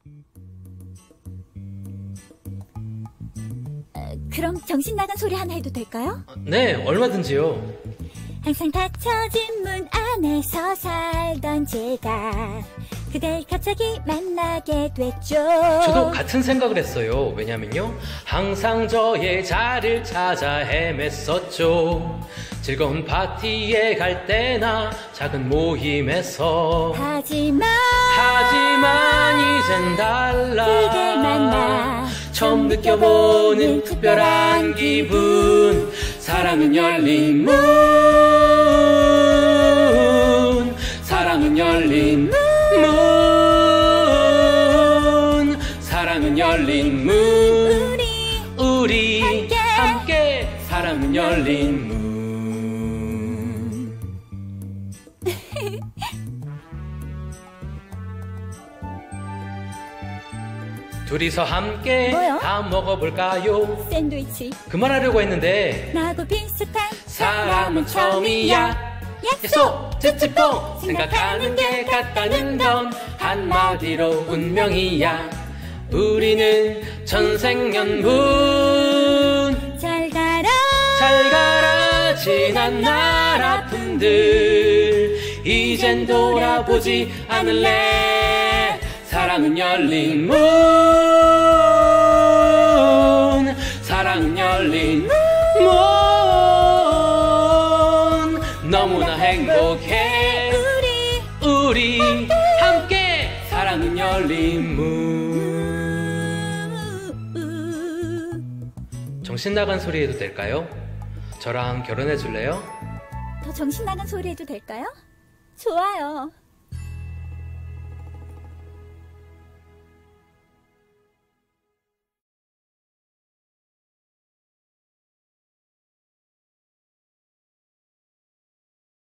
그럼 정신 나간 소리 하나 해도 될까요? 네, 얼마든지요. 항상 닫혀진 문 안에서 살던 제가 그댈 갑자기 만나게 됐죠. 저도 같은 생각을 했어요. 왜냐면요, 항상 저의 자리를 찾아 헤맸었죠. 즐거운 파티에 갈 때나 작은 모임에서. 하지만 이젠 달라. 그댈 만나 처음 느껴보는 특별한 기분. 사랑은 열린 문, 사랑은 열린 문, 사랑은 열린 문. 우리 함께 사랑은 열린 문. 둘이서 함께 뭐요? 다 먹어볼까요? 샌드위치. 그만하려고 했는데. 나하고 비슷한 사람은 처음이야. 약속 찌찌뽕 생각하는 게 같다는 건 한마디로 운명이야. 우리는 천생연분. 잘 가라 잘 가라 지난 날 아픔들 이젠 돌아보지 않을래. 사랑은 열린 문, 사랑은 열린 문. 너무나 행복해 우리 함께 사랑은 열린 문. 정신 나간 소리 해도 될까요? 저랑 결혼해 줄래요? 더 정신 나간 소리 해도 될까요? 좋아요.